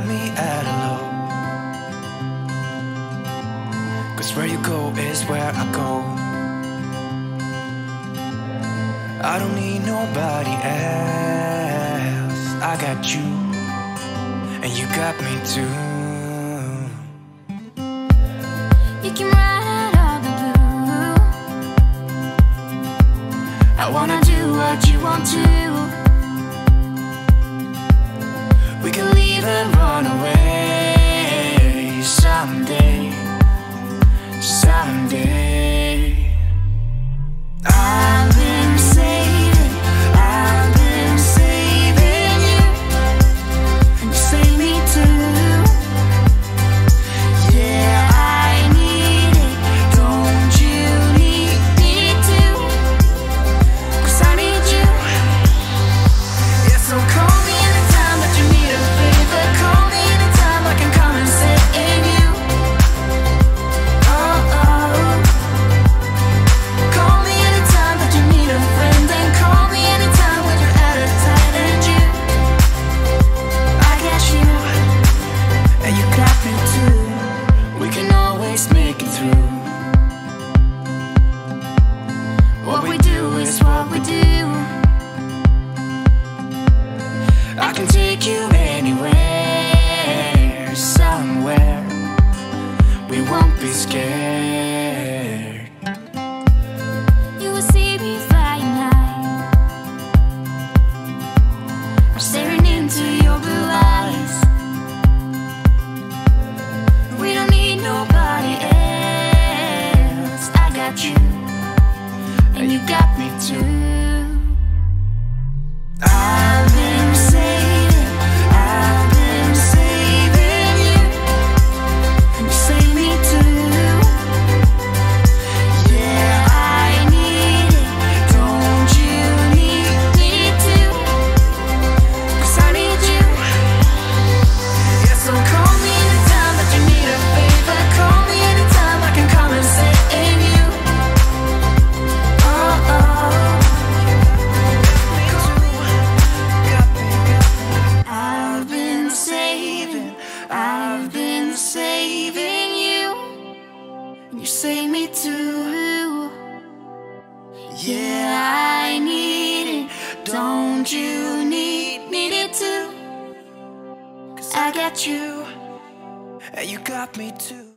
got me at a low. 'Cause where you go is where I go. I don't need nobody else. I got you, and you got me too. You can ride all the blue. I wanna do what you want to. We can leave and run away someday, someday. I've been saving you, and you save me too. Yeah, I need it, don't you need me too? 'Cause I need you. Yeah, so call me anytime that you need a favor. Call me anytime I can come and sit in you. Oh, oh. Call me anytime that you need a friend, and call me anytime when you're at a tight end. You, I got you, and you got me too. We can always make it through. What we do is what we do. I can take you anywhere, somewhere. We won't be scared. You will see me flying high. I'm staring into your blue eyes. We don't need nobody else. I got you, and you got me too. I've been saving you, and you save me too. Yeah, I need it, don't you need me too? 'Cause I need you. Yeah, so call me anytime that you need a favor. Call me anytime I can come and sit in you. Oh, oh. I've been saving you, and you save me too. Yeah, I need it, don't you need it too? 'Cause I got you, And you got me too.